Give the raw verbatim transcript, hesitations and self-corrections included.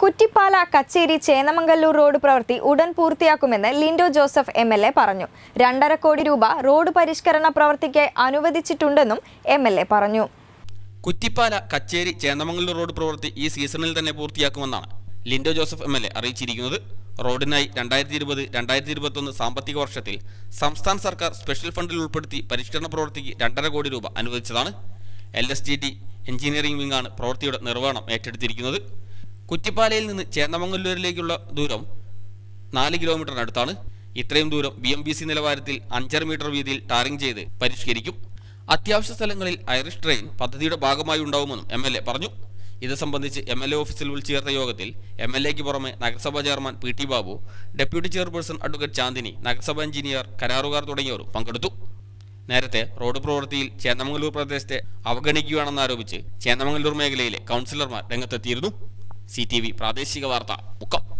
കുറ്റിപ്പാല കച്ചേരി ചേന്നമംഗല്ലൂർ റോഡ് പ്രവൃത്തി ഉടൻ പൂർത്തിയാക്കുമെന്ന് Lindo Joseph M L A പറഞ്ഞു. രണ്ടര കോടി രൂപ റോഡ് പരിഷ്കരണ പ്രവൃത്തിക്ക് അനുവദിച്ചിട്ടുണ്ടെന്നും എം എൽ എ പറഞ്ഞു. കുറ്റിപ്പാല കച്ചേരി ചേന്നമംഗല്ലൂർ റോഡ് പ്രവൃത്തി ഈ സീസണിൽ തന്നെ പൂർത്തിയാക്കുമെന്നാണ് Lindo Joseph M L A അറിയിച്ചിരിക്കുന്നത്. റോഡിനായി രണ്ടായിരത്തി ഇരുപത് രണ്ടായിരത്തി ഇരുപത്തൊന്ന് സാമ്പത്തിക വർഷത്തിൽ സംസ്ഥാന സർക്കാർ സ്പെഷ്യൽ ഫണ്ടിൽ ഉൾപ്പെടുത്തി പരിഷ്കരണ പ്രവൃത്തിക്ക് രണ്ടര കോടി രൂപ അനുവദിച്ചതാണ്. L S G T engineering വിംഗാണ് പ്രവൃത്തിയുടെ നിർവഹണം ഏറ്റെടുത്തിരിക്കുന്നത്. കുറ്റിപ്പാലയിൽ നിന്ന് ചേന്നമംഗല്ലൂരിലേക്കുള്ള ദൂരം നാല് കിലോമീറ്ററിനടുത്താണ്. ഇത്രയും ദൂരം ബി എം ബി സി നിലവാരത്തിൽ അഞ്ചര മീറ്റർ വീതിയിൽ ടാറിംഗ് ചെയ്ത് പരിഷ്കരിക്കും. അത്യാവശ്യ സ്ഥലങ്ങളിൽ ഐറിഷ് ട്രെയിൻ പദ്ധതിയുടെ ഭാഗമായി ഉണ്ടാവുമെന്നും എം എൽ എ പറഞ്ഞു. ഇത് സംബന്ധിച്ച് എം എൽ എ ഓഫീസിൽ വിളിച്ചു ചേർത്ത യോഗത്തിൽ എം എൽ എക്ക് പുറമെ നഗരസഭാ chairman P T Babu, deputy chairperson advocate Chandini, നഗരസഭാ എഞ്ചിനീയർ, കരാറുകാർ തുടങ്ങിയവരും പങ്കെടുത്തു. നേരത്തെ റോഡ് പ്രവൃത്തിയിൽ ചേന്നമംഗല്ലൂർ പ്രദേശത്തെ അവഗണിക്കുകയാണെന്നാരോപിച്ച് ചേന്നമംഗല്ലൂർ മേഖലയിലെ കൗൺസിലർമാർ രംഗത്തെത്തിയിരുന്നു. സി ടി വി പ്രാദേശിക വാർത്ത മുക്കം.